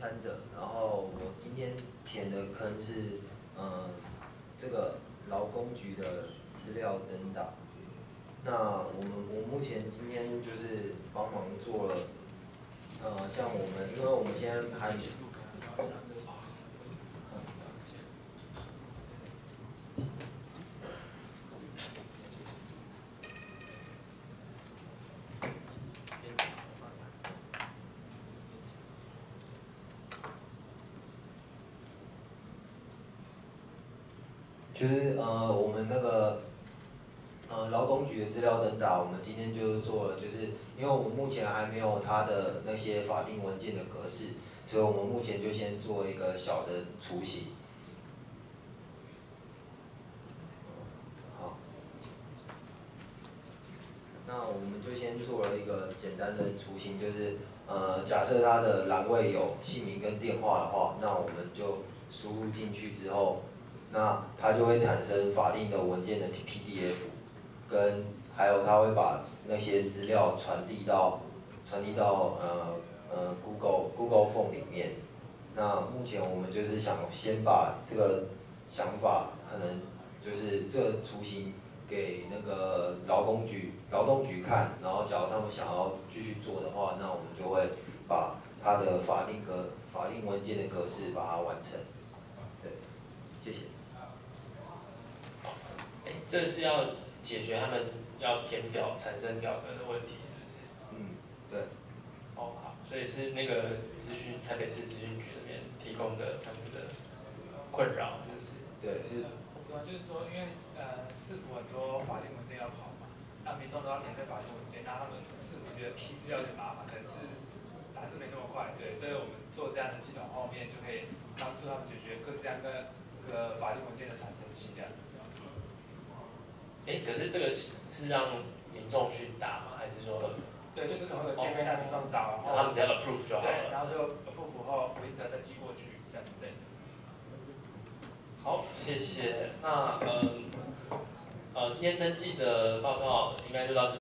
参者，然后我今天填的坑是这个劳工局的资料登档。那我目前今天就是帮忙做了，像因为我们现在还就是我们那个劳工局的资料登档，我们今天就做了，就是因为我们目前还没有它的那些法定文件的格式，所以我们目前就先做一个小的雏形。好，那我们就先做了一个简单的雏形，就是假设它的栏位有姓名跟电话的话，那我们就输入进去之后，那它就会产生法定的文件的 PDF， 跟还有它会把那些资料传递到Google Form 里面。那目前我们就是想先把这个想法，可能就是这个雏形给那个劳动局看，然后假如他们想要继续做的话，那我们就会把它的法定文件的格式把它完成。对，谢谢。 这是要解决他们要填表产生表格的问题，是不是？ 对。 好，所以是那个台北市资讯局那边提供的他们的困扰，是不是？ 对，是。 就是说，因为市府很多法定文件要跑嘛，那民众都要填这法定文件，那他们市府觉得 key 资料有点麻烦，可能是打字没那么快，对，所以我们做这样的系统后面就可以帮助他们解决各式各样的法定文件的产生期这样。 可是这个是让民众去打吗？还是说？ 对，就是可能会有界面让民众打，然后他们只要 approve 就好了。 对，然后就 approve 后回折再寄过去，这样子对。 好，谢谢。那今天登记的报告应该就到这。